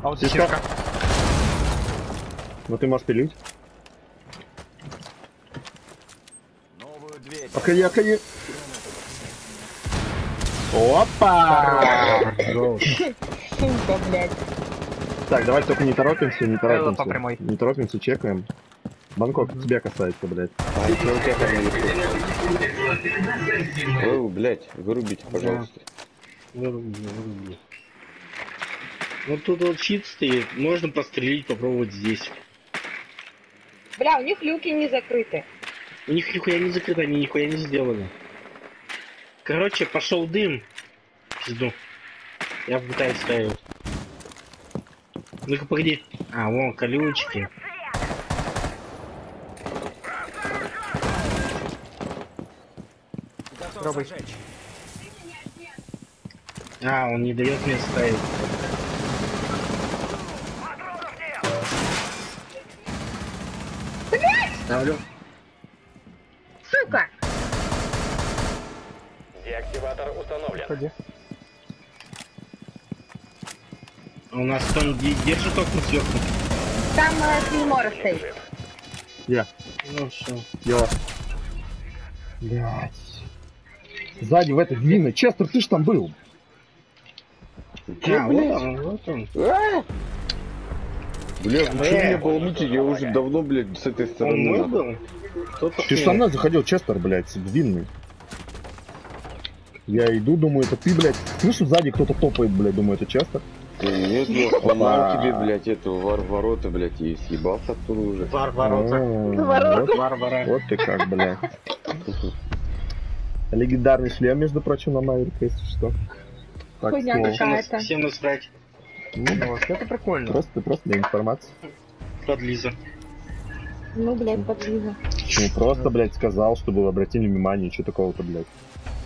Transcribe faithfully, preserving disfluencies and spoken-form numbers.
А вот сишка. Ну ты можешь пилить. Окей, окей. Опа! Сука, блядь. Так, давай только не торопимся, не По торопимся. прямой. Не торопимся, чекаем. Бангкок, mm-hmm. тебя касается, блядь. А если у тебя там Оу, блядь, вырубите, пожалуйста. Выруби, выруби. Вот тут вот щит стоит, можно пострелить, попробовать здесь. Бля, у них люки не закрыты. У них нихуя не закрыто, они нихуя не сделали. Короче, пошел дым. Пизду. Я пытаюсь ставить. Ну-ка, погоди. А, вон, колючки. Пробуй. А, он не дает мне ставить. Ставлю. Сука! Деактиватор установлен. Ходи. У нас там держит окна сверху. Там э, Клеймора стоит. Я. Ну все. Я. Блядь. Сзади в этой длинной. Честер, ты ж там был. А, вот он, вот он. Бля, ну что меня поломите, я уже давно, блядь, с этой Он стороны. мой был? Кто-то Ты ж со мной заходил, Честер, блядь, длинный. Я иду, думаю, это ты, блядь. Слышу, сзади кто-то топает, блядь, думаю, это Честер. Нет, я сломал тебе, блядь, эту вар ворота, блядь, и съебался оттуда уже. Вар-ворота. Вот, Варвара. вот ты как, блядь. Легендарный шлем, между прочим, на Маверике, если что. Так, Хуйня слово. какая-то. Всем насрать. Ну, Вот, это прикольно. просто, просто для информации. Подлиза. Ну, блядь, подлиза. Ну, просто, блядь, сказал, чтобы вы обратили внимание, что такого-то, блядь.